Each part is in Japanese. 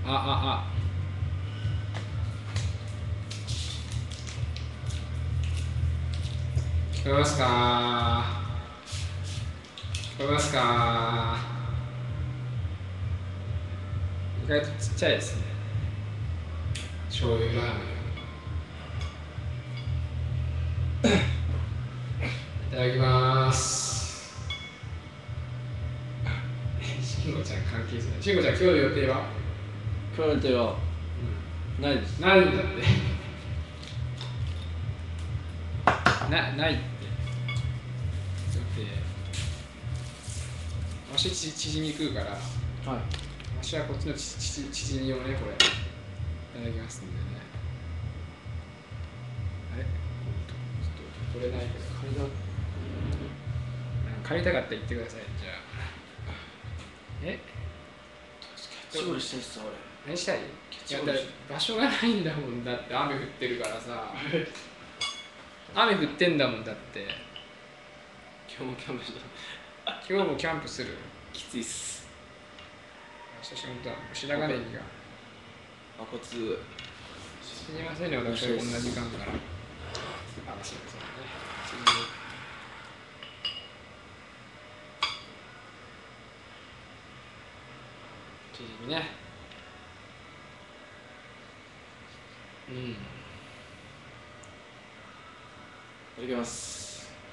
聞こえますか？聞こえますか？意外とちっちゃいですね。醤油ラーメン。いただきます。慎吾ちゃん関係ですね。慎吾ちゃん、今日の予定は？ 今日の予定は、ないです。 ないんだって。ないって。予定。わしチヂミ食うから、はい、わしはこっちのチヂミをね、これ、いただきますんでね。あれちょっと、これないけど、借りたかったら言ってください、じゃあ。 キャッチボールしたいっす、俺。 何したい？いや、場所がないんだもん、だって雨降ってるからさ。雨降ってんだもん、だって。 今日もキャンプした。 今日もキャンプする？ きついっす。 久しぶりだ。白髪ネギが。 コツ。 すみませんね、私はこんな時間から。すみませんね。チヂミね。 いただきます。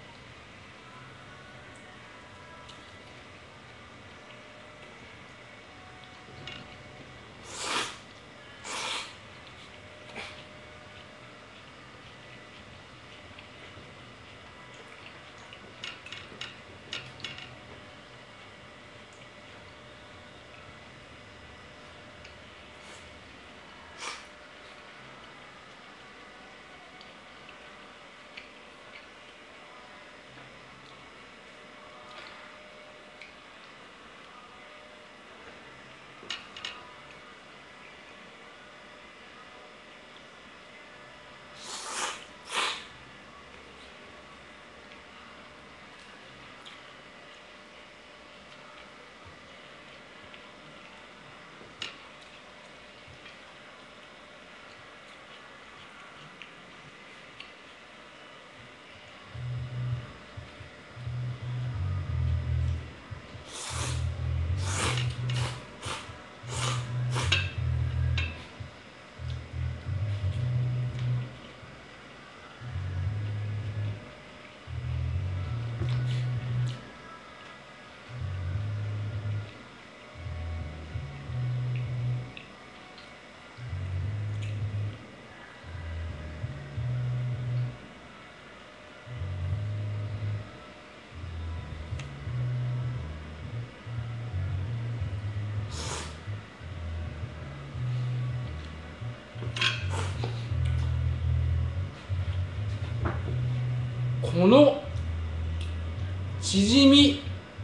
このチヂミ、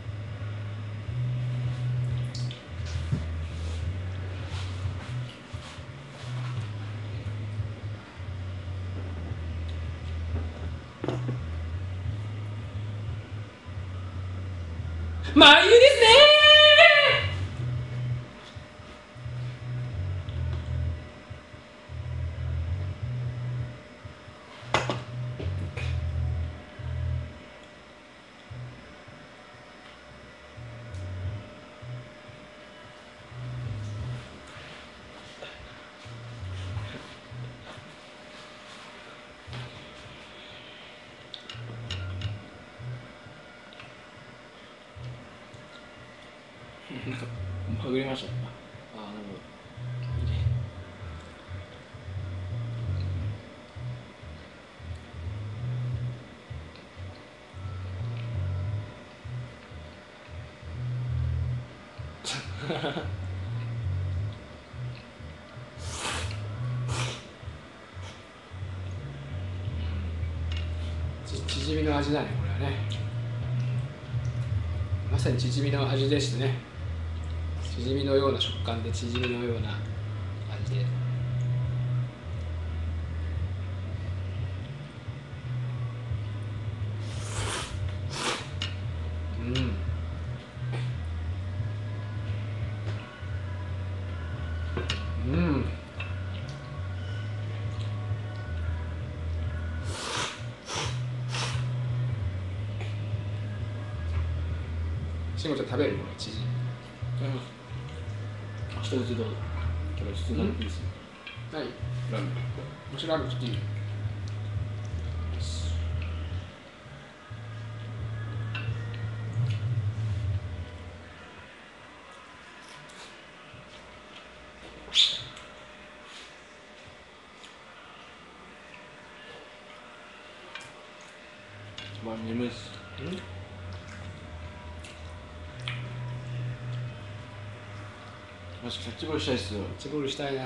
眉ですねまぐれました。なるほど。いいね。 チヂミの味だね、これはね。まさにチヂミの味ですね。チヂミのような食感で、チヂミのような味で。 うんしもちゃん食べるこのチヂミ。 明日うちどうぞ。これ普通のピース。 何？ ラーメン。 もちろんラーメン食っていいよ。 まあ眠いっす。マジキャッチボールしたいっすよ。 キャッチボールしたいな。 はい。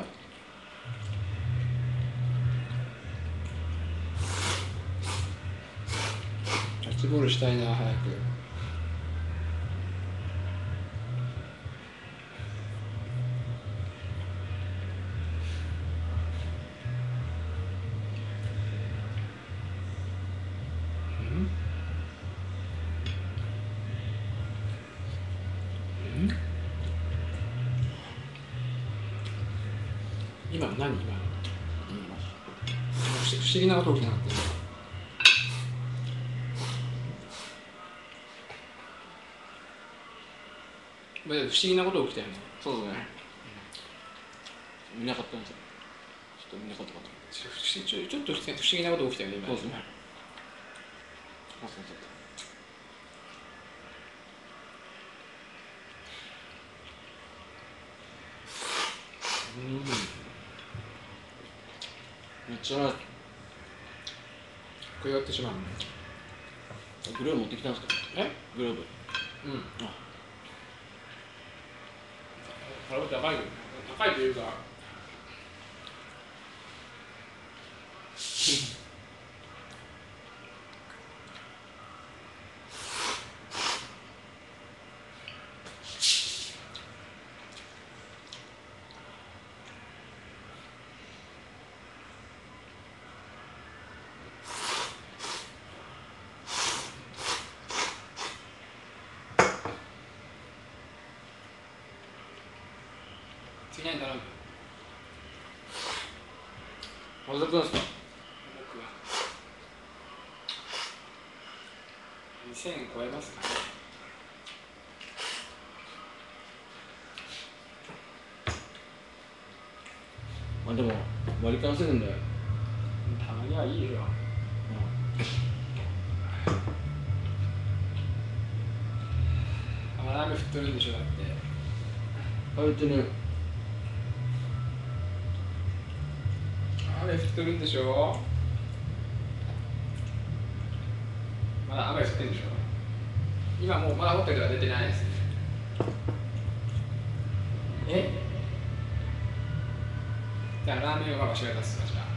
キャッチボールしたいな早く。今の何？今の不思議なこと起きなかった。不思議なこと起きたよね。 そうですね。見なかったんですよ。ちょっと見なかったかと。 ちょっと不思議なこと起きたよね今。 そうですね。あ、そうそう。めっちゃこれやってしまうの。 グローブ持ってきたんですか？ え？ グローブ。 うん。これ高いよ。高いというか。次何頼む？ まずくんですか？ 僕は2000円超えますかね。 まあでも割り勘するんで。 たまにはいいよ。雨降ってるんでしょだって。 あれってね。 雨降ってるんでしょ。まだ雨降ってるんでしょ。今もうまだホテルは出てないですね。え？じゃあラーメンは私が出すわじゃあ。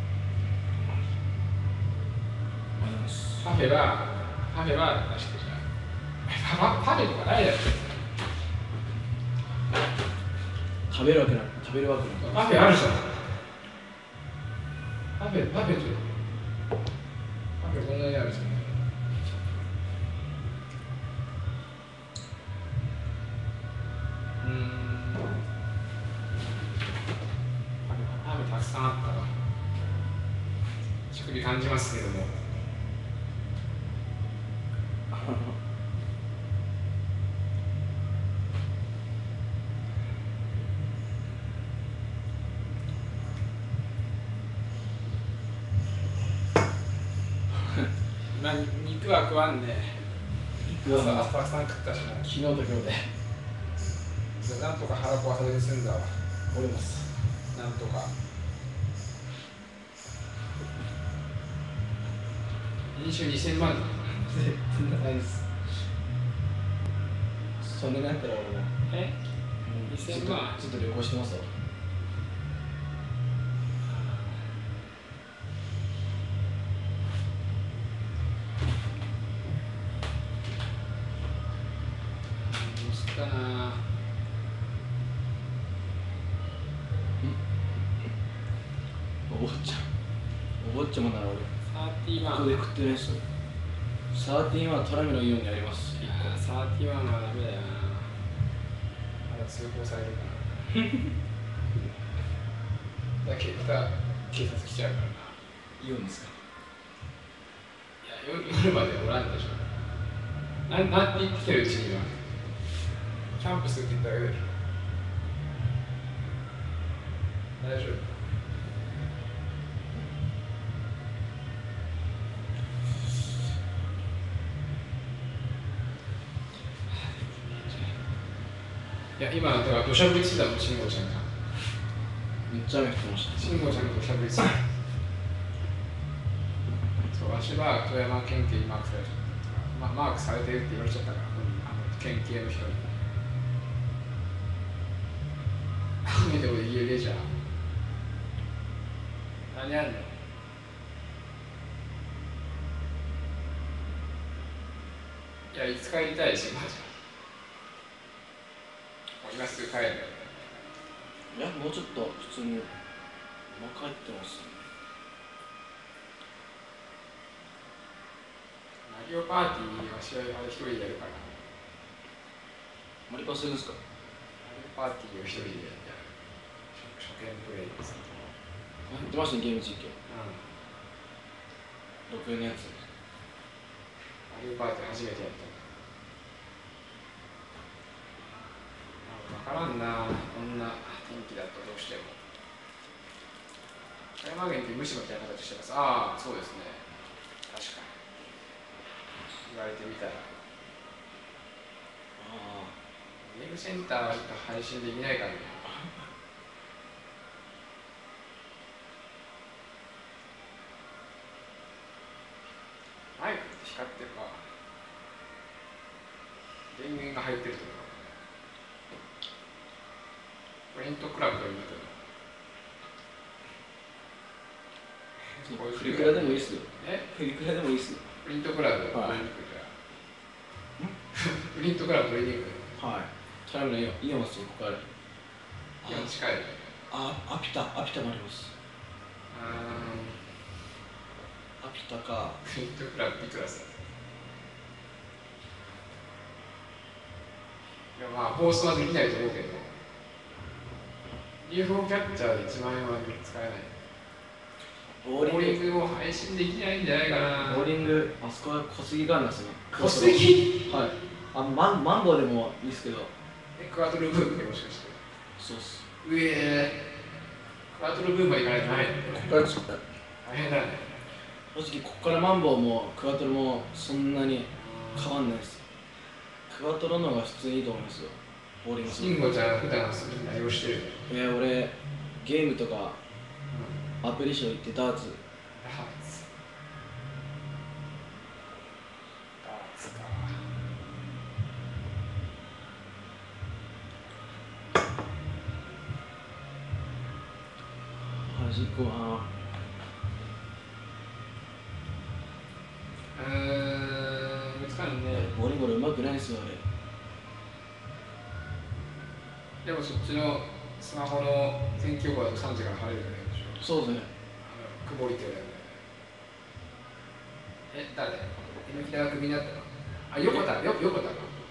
パフェは出してじゃあ。パフェとかないだろ。 食べるわけない。食べるわけない。 パフェあるじゃん。パフェこんなにあるじゃん。パフェたくさんあったわ。食費感じますけども。まあ肉は食わんね。朝たくさん食ったしもう。 昨日と今日でなんとか腹壊さずに済んだわ。 折れます。 なんとか。年収2000万。 全然ないです。そんなになったら俺も 2000万ちょっと旅行してますわ。 どうすっかな。 お坊ちゃまなら俺 31。 ここで食ってないっすよ。31はトラミのイオンにあります。 31はダメだよな。まだ通報されるから。 だけど警察来ちゃうからな。 言うんですか。 いや、夜までおらんでしょ。なんて言ってきてるうちにはキャンプするって言っただけでしょ。大丈夫。いや、今だから土砂降りしてたもん、慎吾ちゃんが。 めっちゃ雨降ってました。 慎吾ちゃんが土砂降りしてた。そう、わしは富山県警にマークされちゃった。マークされてるって言われちゃったから、県警の人に。雨でも家出じゃん。何やんの？いや、いつ帰りたいし、マジ。今すぐ帰るよ。 いや、もうちょっと普通に帰ってます。 マリオパーティーは試合あれ一人でやるから。 マリパするんですか？ マリオパーティーを一人でやる。初見プレイです。 やってましたね、ゲーム実況。 うん。 6円のやつ。 マリオパーティー初めてやった。わからんな、こんな天気だとどうしても。富山県って無視みたいな形してます。ああ、そうですね。確かに。言われてみたら。ゲームセンターしか配信できないからね。マイクって光ってるか。電源が入ってるとか。プリントクラブというのプリクラでもいいっすよ。プリクラでもいいっすよ。 プリントクラブ、 はい、 プリントクラブ取りに行く。 はい。トラムのイオンスここから。 イオン近い。 アピタもあります。アピタか。 プリントクラブいくらさ。いや、まあ放送はできないと思うけど。UFO キャッチャーで1万円は使えない。ボーリングも配信できないんじゃないかな。 ボーリング、あそこは小杉があるんですね。 小杉？ はい。マンボウでもいいですけど。 クワトロブームでもしかして。 そうっす。 クワトロブームは行かないとない。 ここからちょっと大変だね。 正直ここからマンボウもクワトロもそんなに変わんないです。クワトロの方が普通にいいと思いますよ。ボーリング。 慎吾ちゃん普段何をしてるの？ 俺ゲームとかアプリショー行ってダーツ。 ダーツか。 端っこは難しいね。 ボーリング俺うまくないですよあれ。 でもそっちのスマホの天気予報だと3時から晴れるよねでしょ。 そうですね。 曇りって言われるね。誰？榎田がクビになったの？あ、横田か。横田。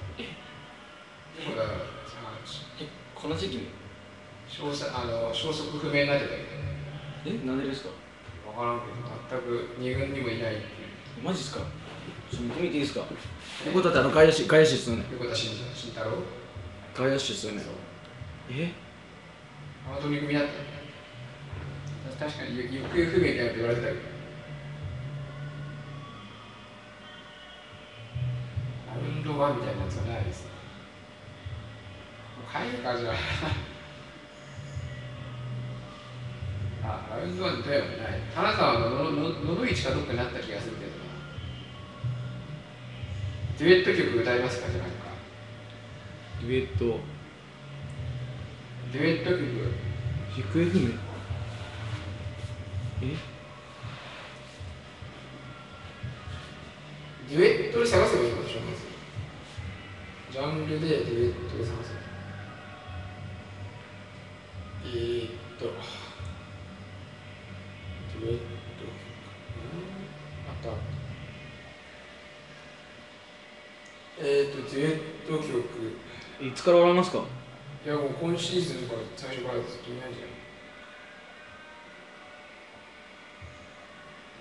この時期に消息不明になってたけど。 なんでですか？ わからんけど、全く2軍にもいないっていう。 マジっすか？ちょっと見てみていいですか？横田って外野手っすよね。 横田慎太郎？ 外野手っすよね。 アマゾンに組になった確かに行方不明だよって言われてたけど。ラウンド1みたいなやつはないですね。帰るかじゃあ。ラウンド1で富山にない。金沢ののど市かどっかになった気がするけどな。デュエット曲歌いますか？じゃないか。 デュエット曲行方不明。 デュエットで探せばいいのでしょう。まずジャンルでデュエットで探せばデュエットあったデュエット曲いつからおられますか？ いやもう今シーズンから最初からずっといないんじゃない？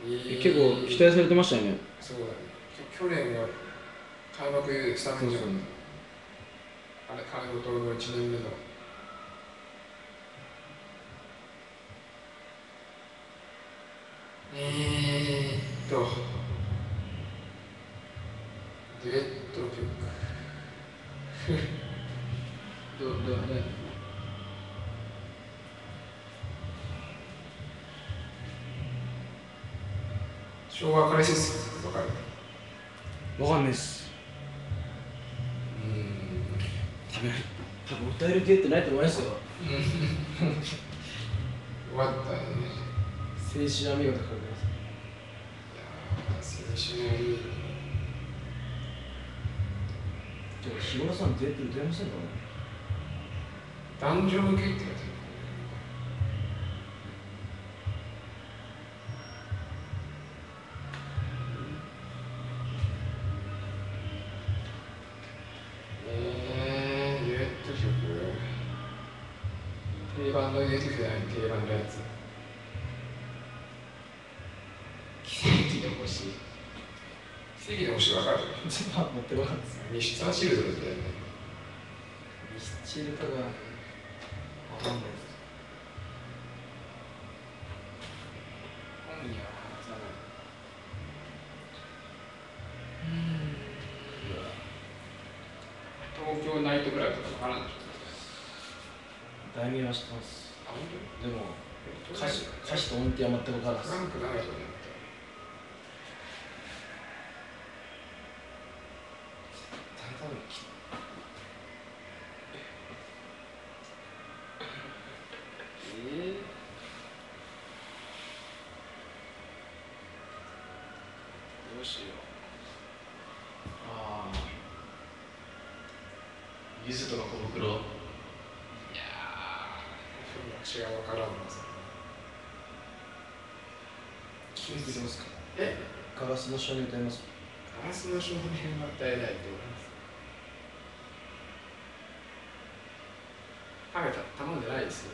結構期待されてましたよね。 そうだね。去年は開幕スタメンじゃん。あれ、金本の1年目の。デュエット曲。 どれ昭和カレシスわかる？ わかんないっす。多分歌える系ってないと思いますよ。 終わったね。 青春は見事かかります。 青春の海。 でも日村さん出ませんかね。 男女向けってやつ。デュエット曲。定番のデュエット曲じゃない、定番のやつ。奇跡の星。奇跡の星わかる？ 持ってこなかったです。 ミスターシルドレスだよね。 ミスチルかがわかんないです。 本人は話さない。東京ナイトクラブとかわからんでしょ。 題名は知ってます。 あ、本当に？ でも歌詞と音程は全く分からないです。 フランク長いと思った。 多分どうしよう。ああ。ゆずとか小袋。 いやー、私は分からんのさ。 聞いてますか？ え？ ガラスの少年歌います。 ガラスの少年は歌えないと思います。ハゲ頼んでないですね。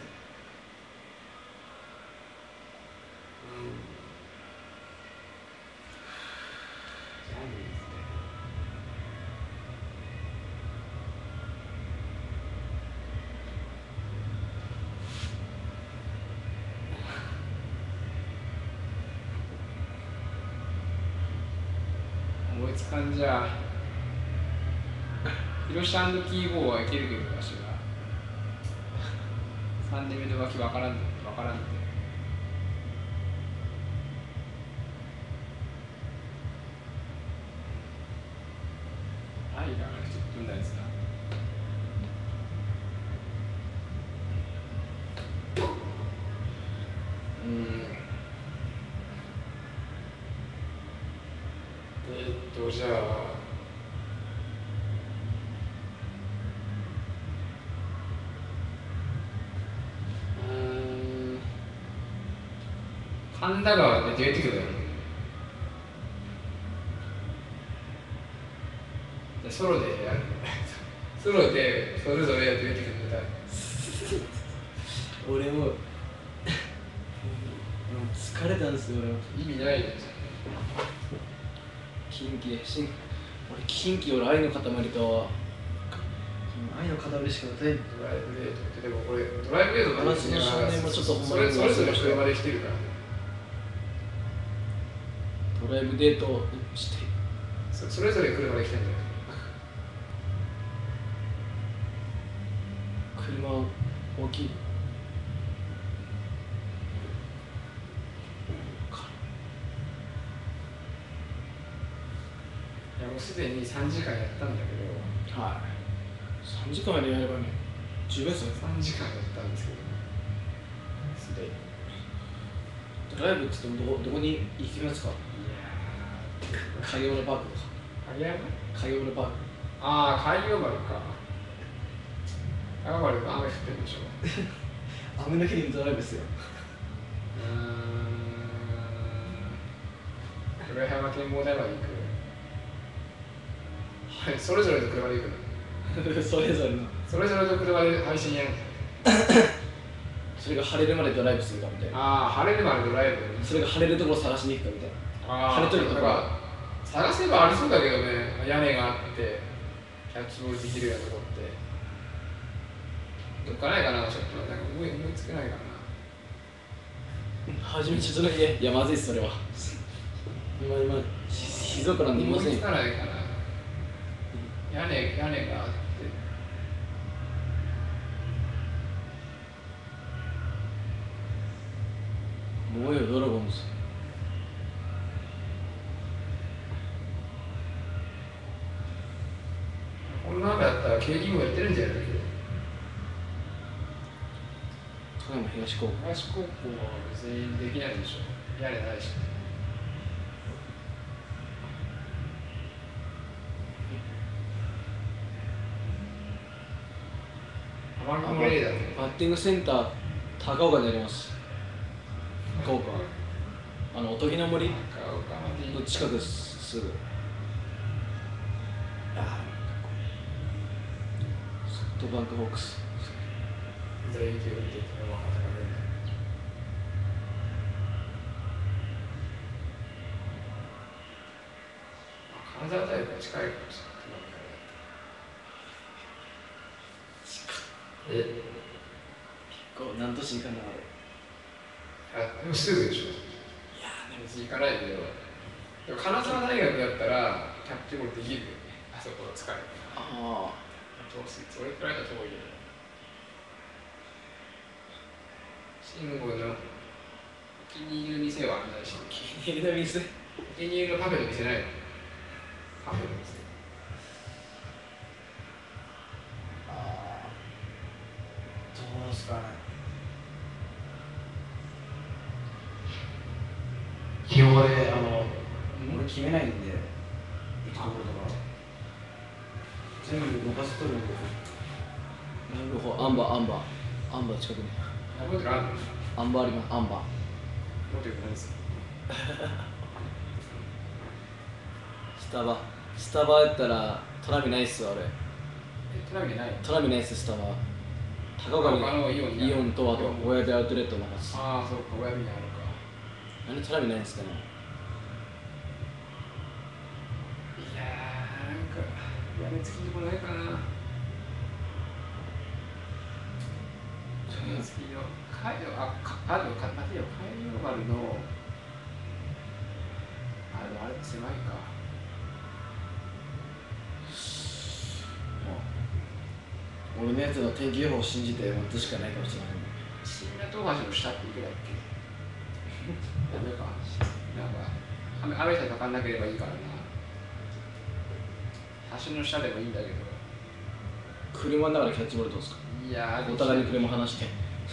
ジャニーズね。思いつかんじゃ。ヒロシ&キーボーはいけるけど、わしは。3年目の脇わからんって。愛が10分台ですか。じゃあ神田川でデュエット曲だよ。ソロでやる。ソロでそれぞれデュエット曲歌う。 俺も疲れたんですよ。俺も意味ないです。 俺近畿俺愛の塊と愛の塊しか歌えん。 ドライブデートってでもこれドライブデートの話の少年もちょっとほんそまにれぞれ車で来てるからね。 ドライブデートしてそれぞれ車で来てんだよ。 車大きい。 いやもうすでに3時間やったんだけど。 はい。3時間までやればね十分ですよ。 3時間やったんですけどすでに。 ドライブって言ってもどこに行きますか？海洋のパークとか。海洋のパーク。 ああ、海洋丸か。海洋丸が雨降ってるでしょ。 雨の日にドライブですよ。 浦山展望台まで行く。はい、それぞれの車で行くの。 それぞれの車で配信やん。 そそれが晴れるまでドライブするかみたいな。 ああ、晴れるまでドライブ。 それが晴れるところを探しに行くかみたいな。 ああ、 晴れとるところ。 探せばありそうだけどね、屋根があってキャッチボールできるようなとこってどっかないかな。ちょっとなんか思いつけないかな。 はじめちょっとだけ、いやまずいっすそれは。今静岡なんでいませんよ。 思いつかないかな。屋根があってもうよドラゴンズ。 こんな雨だったら K リーグやってるんじゃないか。 富山東高校。 東高校は別にできないでしょ。屋根ないし。雨雲レーダーバッティングセンター高岡にあります。高岡。おとぎの森の近くすぐ。ソフトバンクホークス。 全員球的な若手が出る。金沢大学が近いかもしれない。 結構何都市行かんなあれ。 でもすぐでしょ。 いや別に行かないけど。でも金沢大学だったらキャッチボールできるよね。あそこを使えば。 ああ。 それくらいだと遠いけど。慎吾のお気に入りの店は案内しお気に入りの店。 お気に入りのパフェの店ないの？パフェの店。 どうすかね。基本俺俺決めないんで、行くところとか全部任せとるんで。なるほど。アンバー近くに。 覚えてるあるの？ アンバーあります。アンバー。 覚えてるないですか？ スタバやったらトラミないっすわ俺。 トラミない？ トラミないっす。スタバ高岡にイオンとあと親指アウトレットもあります。 ああ、そうか、親指にあるか。 なんでトラミないんですかね。 いやー、なんかやめつきとこないかな。やめつきのカイロ丸のあれ狭いか。 俺のやつの天気予報を信じて待つしかないかもしれない。 新名東橋の下っていくらだっけ？ダメか。なんか雨さえかかんなければいいからな。橋の下でもいいんだけど。 車の中でキャッチボールどうですか？ いやー、 お互いに車離して。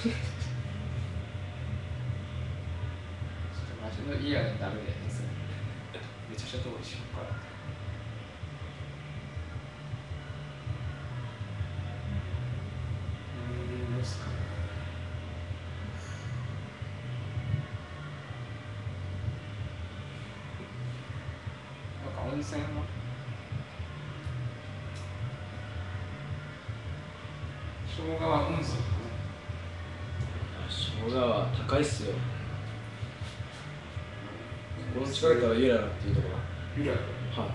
私の家はダメです。めちゃくちゃ遠いし、ここから。どうすかね。なんか温泉は生姜は温泉かね。 生姜は高いっすよ。この近くからユララっていうところ。 ユララ？ はい。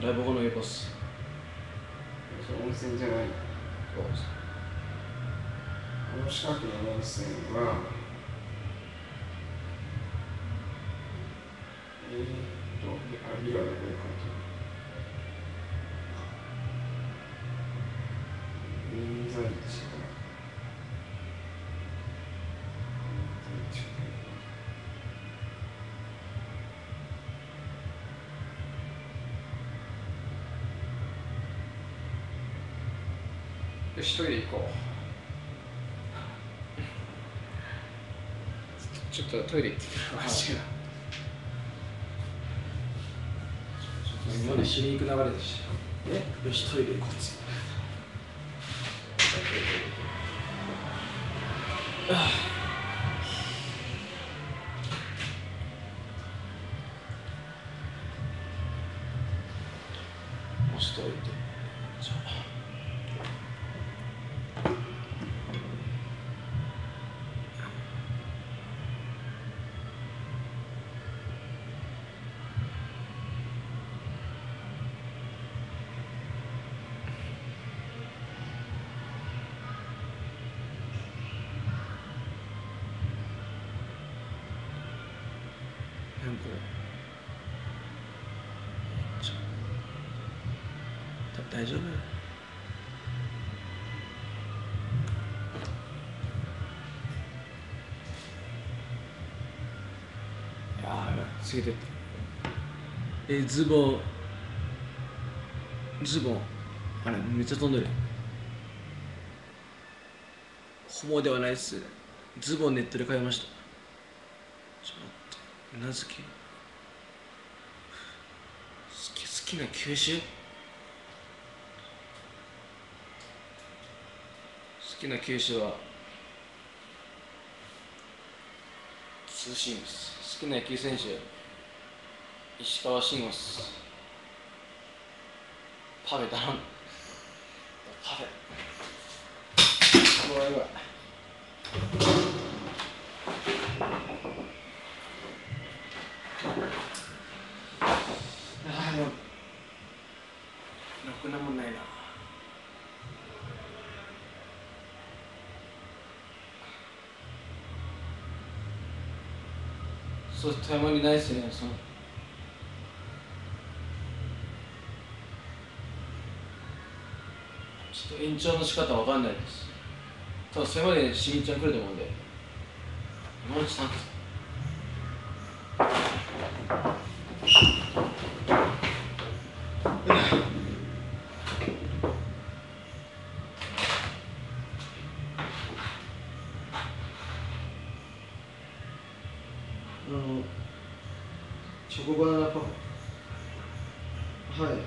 ライブ後の横っす。 それ温泉じゃない。 そうです。 この近くの温泉はユララでこれ書いてある。銀座市かな。よし、トイレ行こう。ちょっとトイレ行ってくる。マジが。 今まで一緒に行く流れでした。よし、トイレ行こうっつって。押しておいて。じゃあ。 辺こう大丈夫？いやー過ぎてった。ズボンあれめっちゃ飛んでる。ホモではないっす。ズボンネットで買いました。ちょっと待って、名付け好きな球種、好きな球種はツーシームス。好きな野球選手石川慎吾っす。パフェ頼む。パフェこれぐらい。ああでもろくなもんないな。そう富山にないっすね。そのちょっと延長の仕方わかんないです。多分それまでしみちゃん来ると思うんで。山内さんチョコバナナパフェ。はい。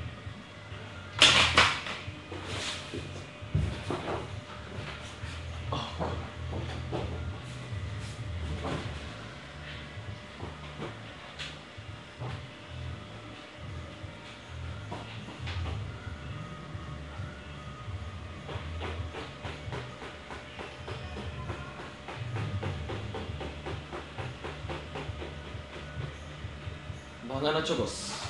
バナナチョコっす。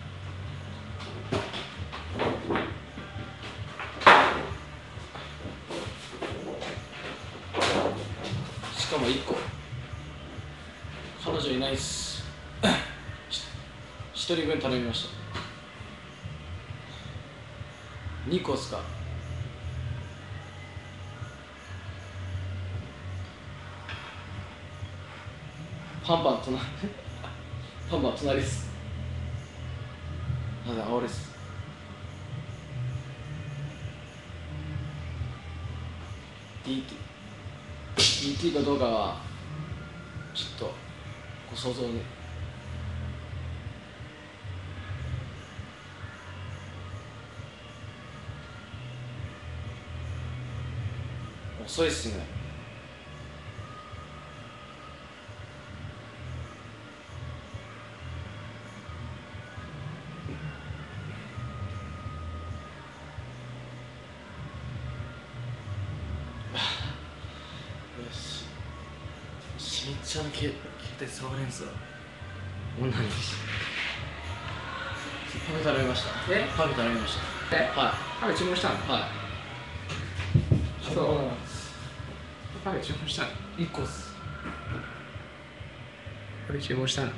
しかも1個。彼女いないっす。1人分頼みました。2個っすか。パンパン隣っす。俺っす。DT かどうかはちょっとご想像で。遅いっすね。しみちゃんの携帯触れんすわ。女にパフェ頼みました。パフェ頼みました。はい。 パフェ注文したの？ はい。 そう。パフェ注文したの ？1個っす。 パフェ注文したの？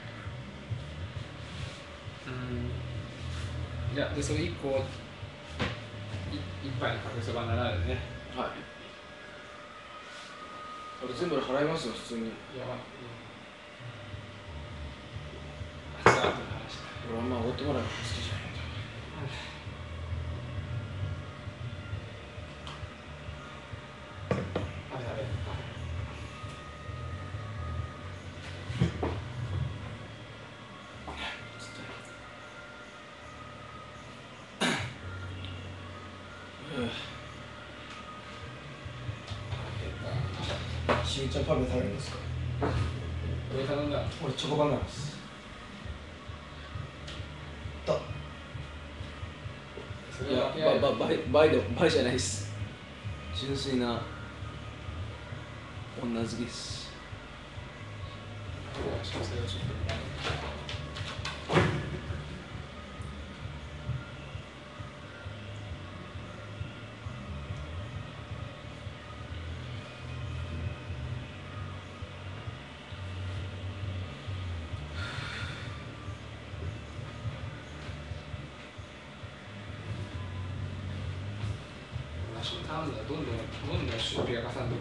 じゃあ、それ1個1杯のかけそばならでね。 はい。俺全部払いますよ、普通に。いや、俺あんまおごってもらうの好きじゃないんだ。しみちゃんパフェ食べるんですか？ 俺頼んだ。 俺チョコバナナです。いや、バイじゃないっす。純粋な女好きっす。 ターンがどんどん出費がかさんでる。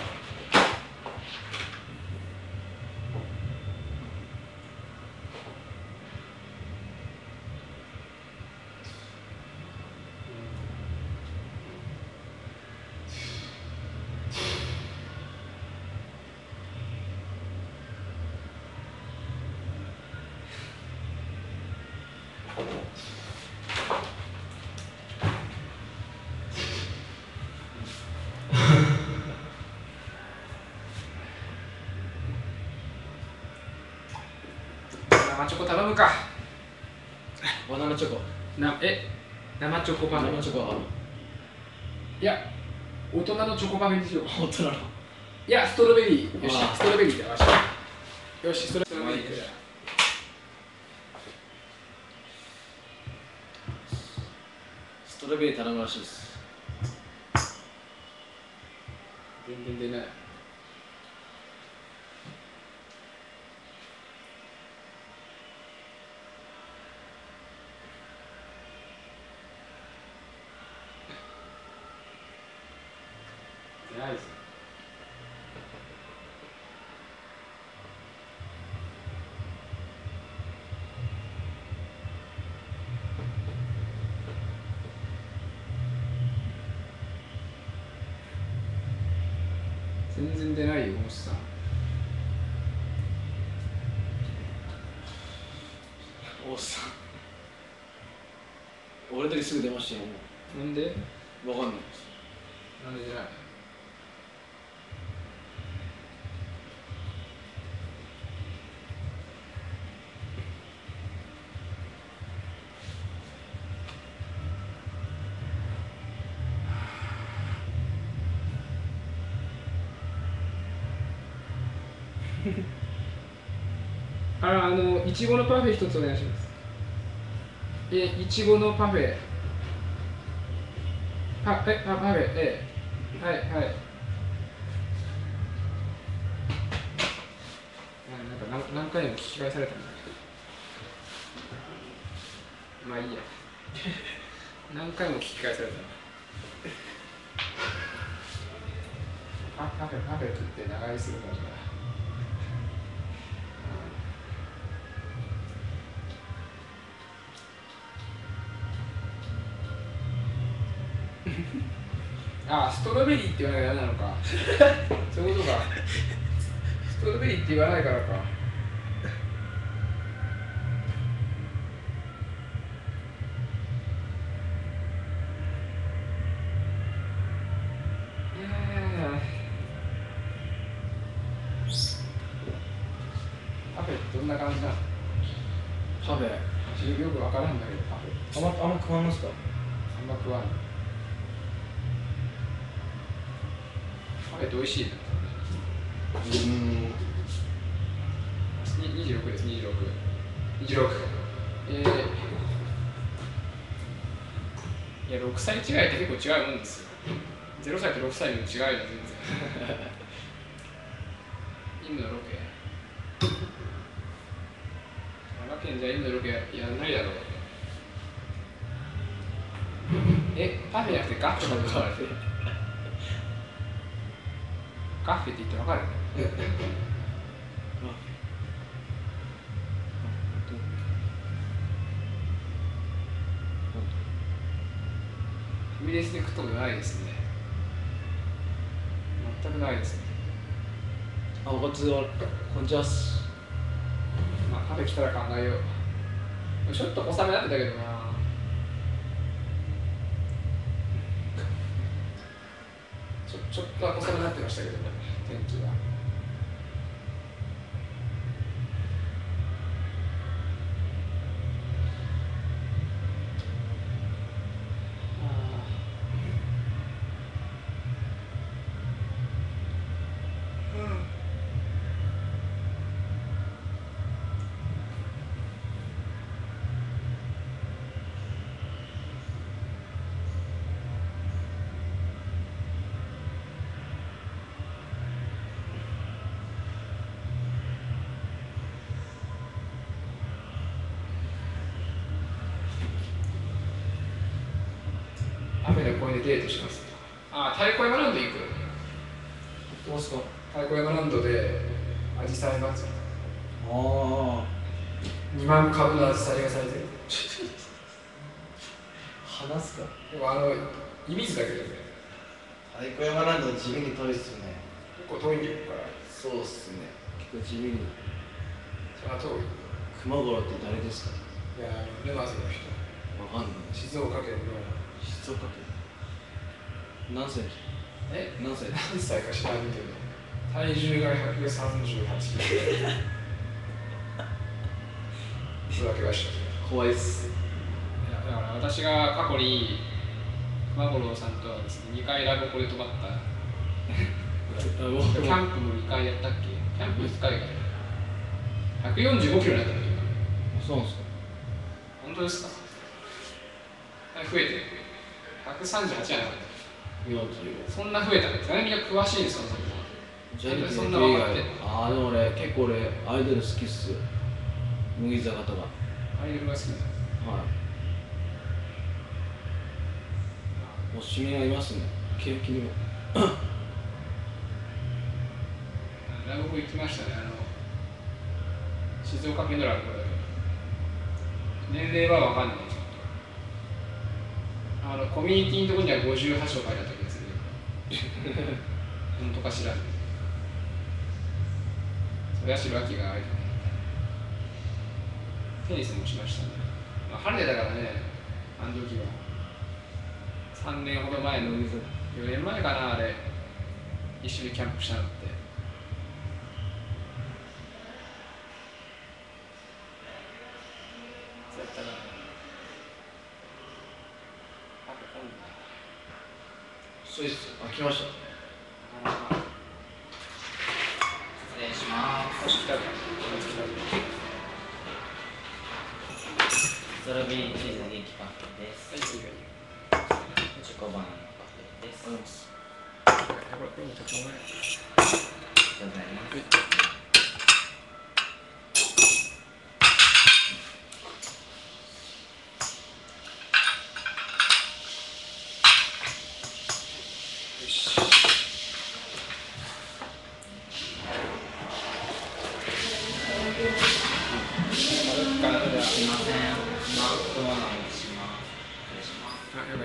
生チョコ頼むか。 バナナチョコ。 生チョコパフェ。 生チョコ。 いや、大人のチョコパフェにしよう。 大人の。 いや、ストロベリー。よし、ストロベリーでわし。よし、ストロベリーで。 ストロベリー頼むらしいです。 全然出ない。出ないですね。全然出ないよ、モスさん。 おっさん。俺の時すぐ出ましたよ。 なんでわかんない。 なんで出ないいちごのパフェ一つお願いします。いちごのパフェ。パフェ、はい、はい。なんか何回も聞き返されたんだけど。まあいいや。何回も聞き返されたな。パフェ食って長居するもんだ。ストロベリーって言わなきゃダメなのか。そういうことか。ストロベリーって言わないからか。パフェってどんな感じなの？ パフェ。 よくわからんだけど、パフェ。 あんま食わんますか？ あんま食わん。パフェって美味しいな。26です、26。いや、6歳違いって結構違うもんですよ。0歳と6歳の違いは全然。今のロケ。奈良県じゃ今のロケやんないだろう。パフェじゃなくてガッフェの代わりで。ガッフェって言ってわかる？ファミレスで食ったことないですね。全くないですね。 こんにちは。 まあ、パフェ来たら考えよう。ちょっと小雨になってたけどな。ちょっとは小雨になってましたけど、天気が。雨の声でデートします。 あ、太鼓山ランド行く。 どうですか？ 太鼓山ランドでアジサイ祭り。 ああ。 2万株のアジサイが咲いてる。 話すか？ でも射水だけどね。 太鼓山ランド地味に遠いっすよね。 結構遠いんだよ、ここから。 そうっすね。結構地味に。 それは遠い。 熊五郎って誰ですか？ いや、沼津の人。 わかんない。 静岡県の。 静岡県。何歳？何歳？ 何歳か知らんけど。体重が138キロ。それだけは知らん。 怖いっす。 いや、だから私が過去に熊五郎さんとはですね、2回ラブコで泊まった。キャンプも2回やったっけ？キャンプ1回が145キロになった時が。 そうなんですか？ 本当ですか？増えてる。138やなかった。そんな増えたんですかね。みんな詳しいんですか？そんな分かってる。 ああ、でも俺、結構アイドル好きっすよ。麦坂とか。 アイドルが好きなんです。 はい。もう趣味がいますね。ケーキにも。 ラブコ行きましたね。静岡県のラブコだけど。年齢は分かんない。コミュニティのところには58章書いてあった気がする。本当かしら。それは白秋が相手。テニスもしましたね。まあ、晴れてたからね、あの時は。3年ほど前の、4年前かな、あれ、一緒にキャンプしたのって。そうやったかな。 そうですよ。来ました。 失礼します。ストロベリーチーズケーキパフェです。チョコバナナパフェです。ありがとうございます。 ありがとうございます。 すいません。マウントはお願いします。失礼します。 あ、やばい、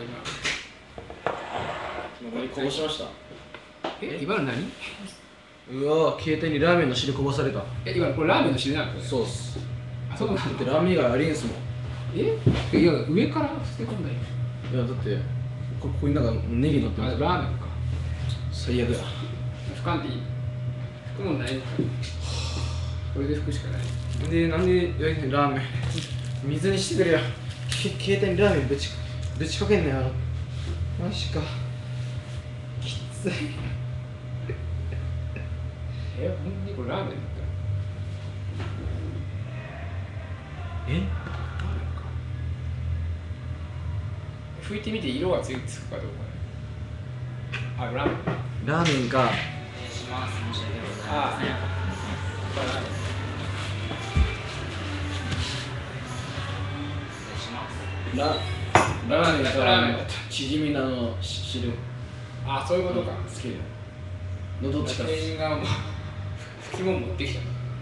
今こぼしました。 今の何？ うわ、携帯にラーメンの汁こぼされた。 今のこれラーメンの汁なの？これ。 そうっす。 あ、そうなんだ。 だってラーメン以外ありえんすもん。 いや、上から捨て込んだよ。 いや、だってここになんかネギ乗ってあ、 ます。 ラーメンか。 最悪や。 拭かんでいい？拭くもんないのか。これで拭くしかない。 で、なんでラーメン水にしてくれよ。携帯にラーメンぶちかけんなよ。マジか。きつい。 ほんにこれラーメンだったえ？ ラーメンか。拭いてみて色がつくかどうか。あ、ラーメン。 ラーメンか。 失礼します。申し訳ございません。 これラーメン。 失礼します。 ラーメンかラーメンだった。 チヂミの汁。 あ、そういうことか。 好きだよ。のどっちか。 店員がもう拭き物持ってきた。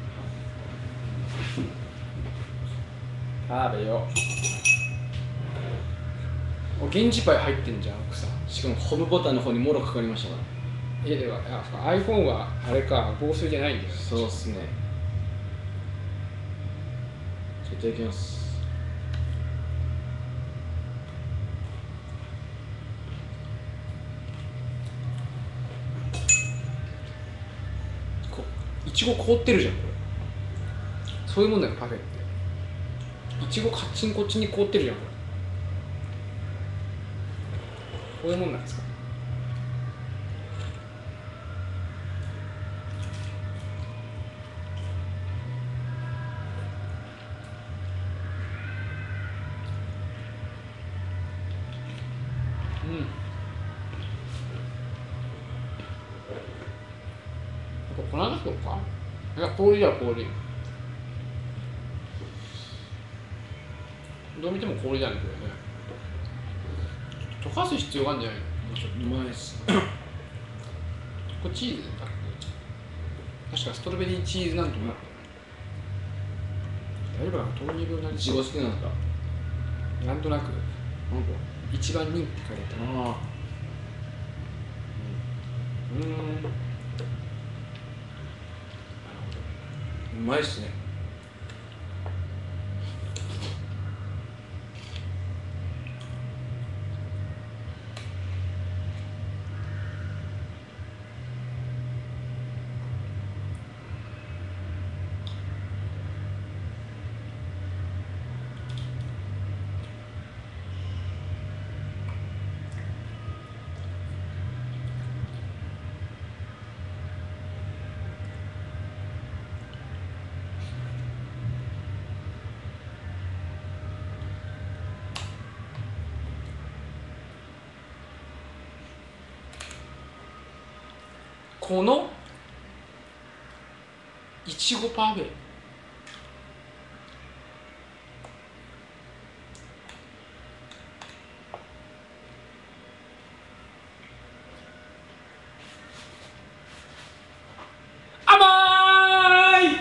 食べよう。源氏パイ入ってんじゃん、奥さん。 しかもホームボタンの方にもろかかりましたから。 家では、iPhone はあれか、防水じゃないんだよ。 そうっすね。いただきます。 いちご凍ってるじゃん、これ。そういうもんだよ、パフェって。いちごカッチンこっちに凍ってるじゃん、これ。こういうもんなんですか。うん。粉だとか？いや、氷だよ、氷。どう見ても氷だね、これね。溶かす必要があるんじゃないの？ ちょっとうまいっす。 これチーズだっけ？確かストロベリーチーズなんとも大丈夫かな、豆乳分なんいちご好きなんですか？ なんとなくなんか一番人気って書いてあったな。 ああ。なるほど。うまいっすね。 このいちごパフェ、甘い。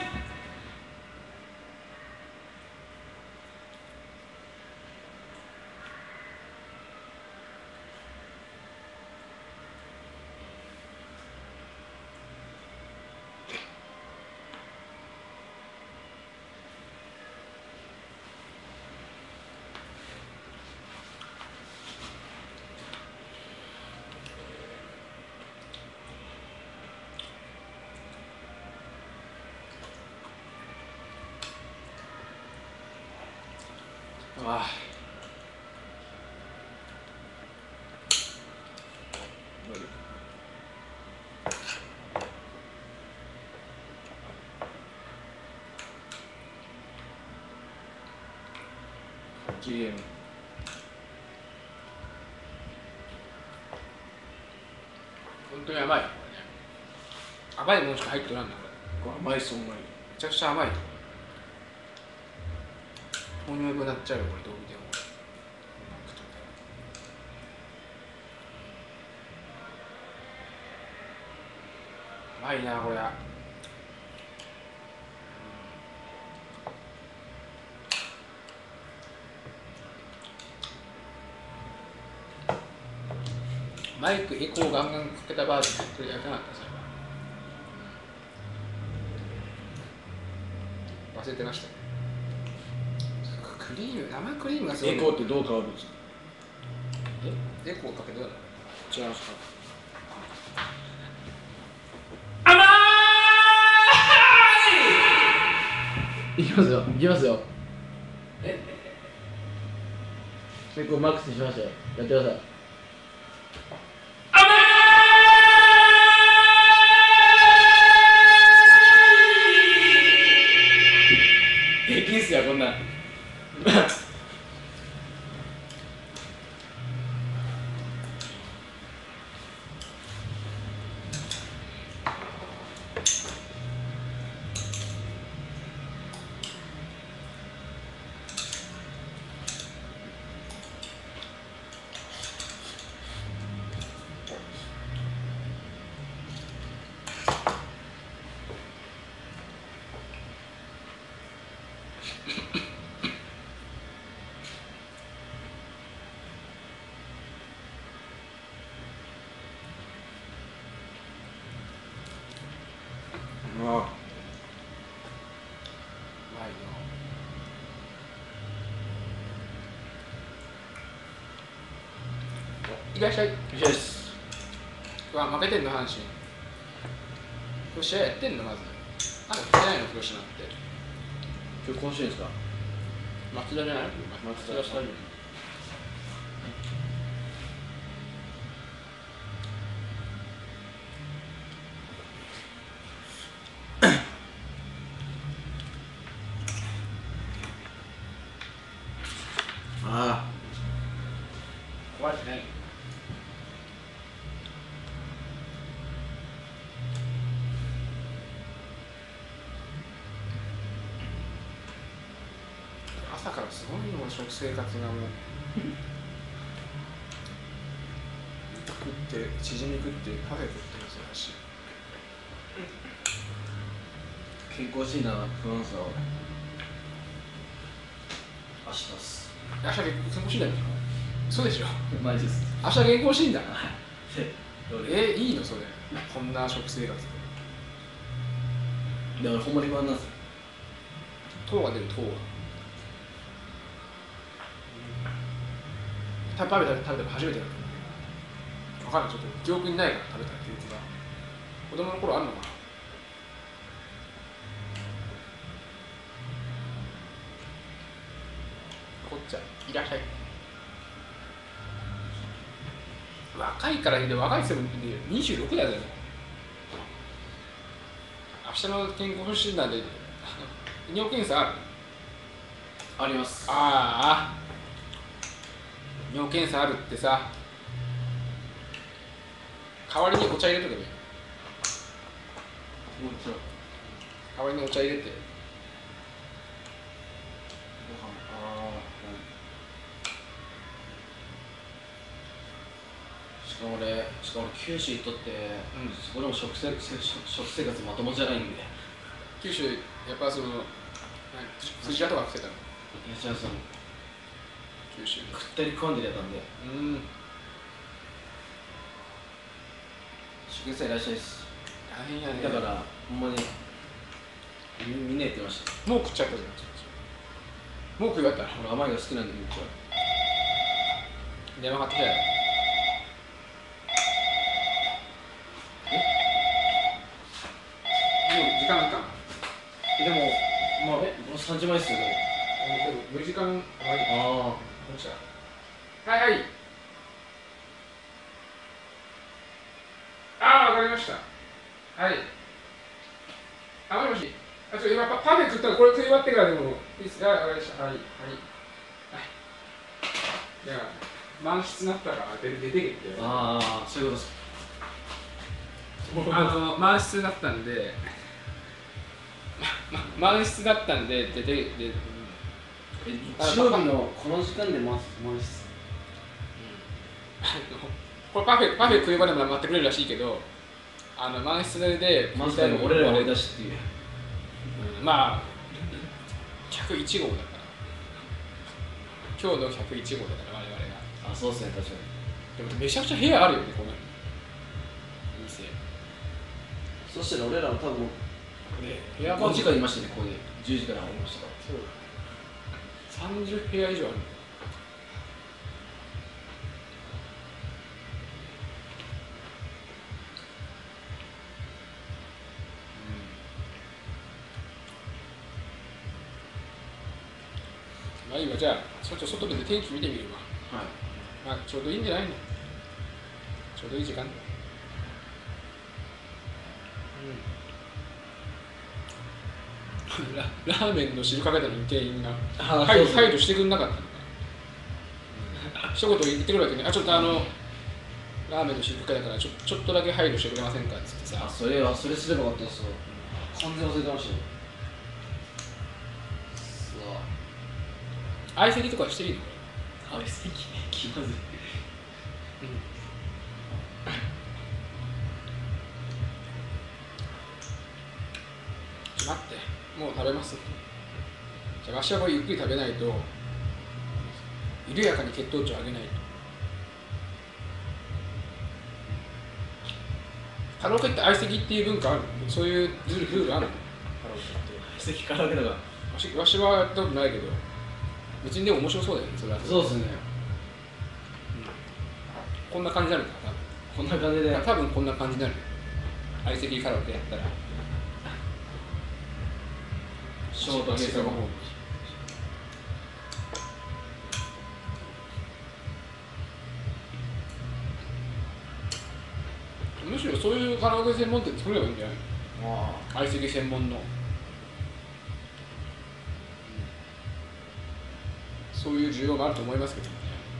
ああ、 きれいに。 本当に甘い。これね、甘いものしか入ってないんだこれ。 これ甘いっす、ほんまに。 めちゃくちゃ甘い。豆乳分になっちゃうよこれ、どう見ても。うまいなこれ。マイクエコーガンガンかけたバージョンこれやってなかったそれは。忘れてました。クリーム、生クリームがすごい。 エコーってどう変わるんですか？ エコーかけどうなの？ 違いますか？ 甘いきますよ、いきますよ。 え？ 結構マックスにしましたよ。やってください。できんすよ、こんなん。ああ、 うまいよ。いらっしゃい。 よしです。 うわ、負けてんの阪神。これ試合やってんのまず。あ、やってないの広島って。 今日甲子園ですか？ 松田じゃない？松田スタジアム。 あ怖いね。朝からすごいの食生活がもう。 ってチヂミ食ってパフェ食ってますよ私。 健康診断不安さを明日っす。 明日健康診断ですか？そうでしょ。 マジです。 明日健康診断。いいのそれ。こんな食生活で。 だからほんまに不安なんですよ。 糖が出る糖が。食べたの初めてだった。わかんない、ちょっと記憶にないから食べた記憶が。子供の頃あるのかな。こっちゃいらっしゃい。若いからいいで、若い人も26だよ。明日の健康診断で尿検査ある？ あります。 ああ、尿検査あるってさ、代わりにお茶入れとけばいい。代わりにお茶入れて。 しかも九州行っとって、そこでも食生活まともじゃないんで。 九州、やっぱその、筋屋とか食ってたの？ いや、じゃあその、 九州。 食ったり食わんでるやったんで。食生いらっしゃいっす。 大変やね。 だから、ほんまに、みんな言ってました。 もう食っちゃったじゃん。もう食い終わったら。 俺甘いの好きなんで、めっちゃ。 電話買ってきたよ。時間か。 でも、まあ、もう3時前っすよ、でも。 4時間。 ああ。はいはい。ああ、わかりました。はい。あ、もしもし。今パフェ食ったらこれ食い終わってからでもいいですか？わかりました。はい。はい。じゃあ、満室になったから出てけって。 ああ、そういうことです。 満室だったんで、満室だったんで、日曜日のこの時間で満室。 これパフェ食い終われば待ってくれるらしいけど、満室で、 まず俺らが追い出しっていう。 まあ、101号だから。今日の101号だから、我々が。 あ、そうっすね、確かに。 でもめちゃくちゃ部屋あるよね、この店。 そしたら俺らは多分、 部屋 5時間いましたね、ここで。10時から入りましたから。 そう。30部屋以上ある。まあ今じゃあ、ちょっと外で天気見てみるわ。 はい。 まあちょうどいいんじゃないの？ちょうどいい時間だ。ラーメンの汁かけたのに店員が配慮してくれなかったのか。一言言ってくるわけね。ちょっとラーメンの汁かけたからちょっとだけ配慮してくれませんかって言ってさ。 それすればよかったですよ。完全忘れてましたよ。 相席とかしていいの？ 相席気まずい。 待って、もう食べます。じゃあ、わしはこれゆっくり食べないと、緩やかに血糖値を上げないと。カラオケって相席っていう文化あるの？そういうルールあるの？カラオケって。 相席カラオケだから。 わしはやったことないけど、別にでも面白そうだよね、それは。 そうですね。 こんな感じになるから、 こんな感じで。 多分こんな感じになる。相席カラオケやったら。 ショートケースの方。 むしろそういうカラオケ専門店作ればいいんじゃないの？相席専門の。そういう需要があると思いますけどね。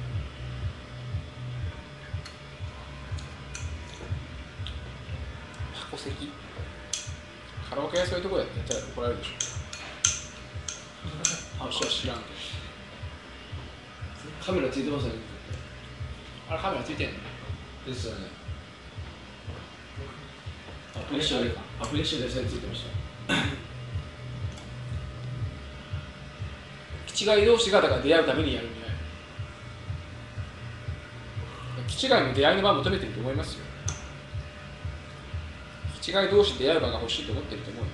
箱席カラオケはそういうところやったら怒られるでしょ。私は知らんけど。 カメラついてますよね。 あれカメラついてんの？ ですよね。 フレッシュで線ついてました。 気違い同士がだから出会うためにやるんじゃない。気違いも出会いの場を求めてると思いますよ。気違い同士出会う場が欲しいと思ってると思うよ。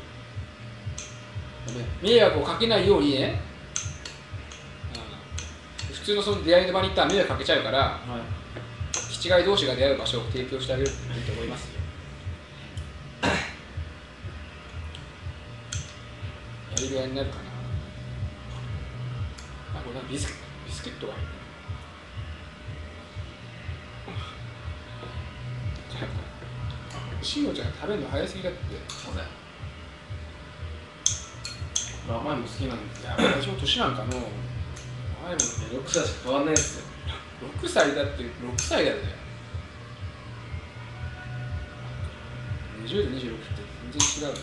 迷惑をかけないようにね、普通のその出会いの場に行ったら迷惑かけちゃうから、はい、気違い同士が出会う場所を提供してあげるっていいと思いますよ。やり部屋になるかな。あ、これビスケットが入る。シンゴちゃん食べるの早すぎだって。そうだよ。甘いも好きなんですよ。私も年なんかの甘いもんね。 6歳しか変わんないですよ。 6歳だって6歳だよね。20と26って全然違うよ。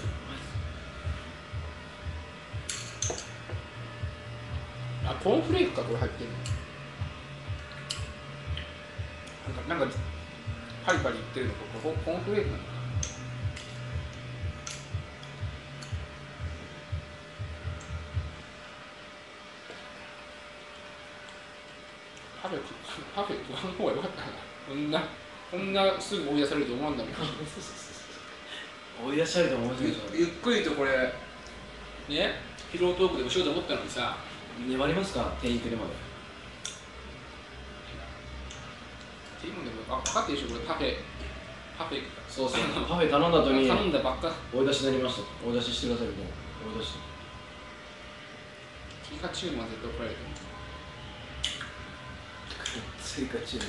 あ、コーンフレークかこれ入ってるの。なんかパリパリ言ってるのこれコーンフレークなのかな。パフェ食わん方がよかったな。こんなすぐ追い出されると思うんだもん。 追い出されると思うんですけど、 ゆっくりとこれね、ピロートークでもしようと思ったのにさ。 粘りますか、店員来るまで。 っていうのでも分かってるでしょ、これパフェ。 そうそう、パフェ頼んだ後に頼んだばっか。 追い出しになりました。追い出ししてください。もう追い出して。 追加注文は絶対怒られると思う。 追加注文。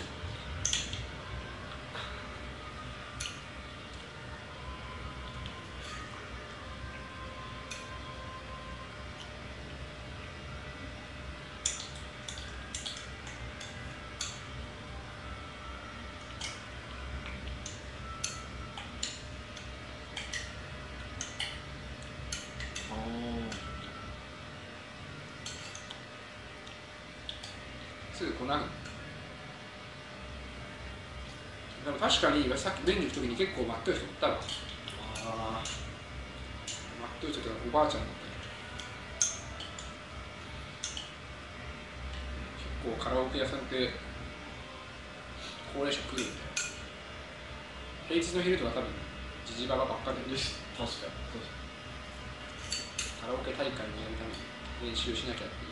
すぐ来ない。でも確かにさっき便利の時に結構待っとる人おったわ。待っとる人っておばあちゃんだったね。結構カラオケ屋さんって高齢者来るんだよ。平日の昼とか多分ジジババばっかりです。 確かに。 カラオケ大会にやるために練習しなきゃっていう。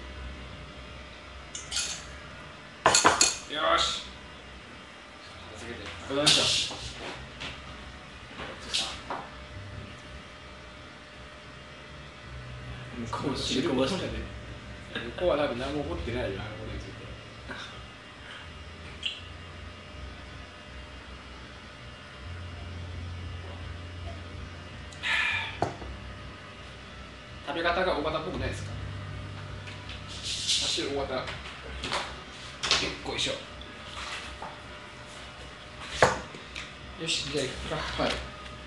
よーし。片付けて。 ありがとうございました。向こう汁こぼしてね。 向こうは多分何も怒ってないよ、あのことについて。食べ方が大型っぽくないですか。足大型。結構一緒。よし、じゃあ行くか。はい。い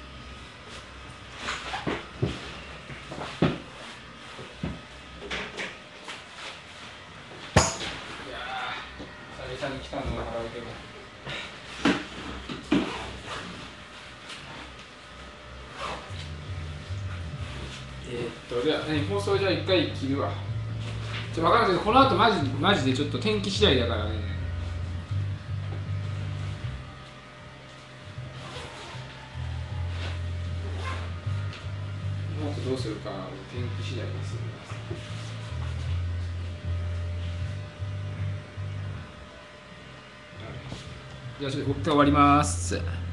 やー、久々に来たのがカラオケも。じゃあ、放送じゃあ一回切るわ。分からんけど、この後マジでちょっと天気次第だからね。この後どうするか、天気次第です。じゃあ、ちょっとここから終わります。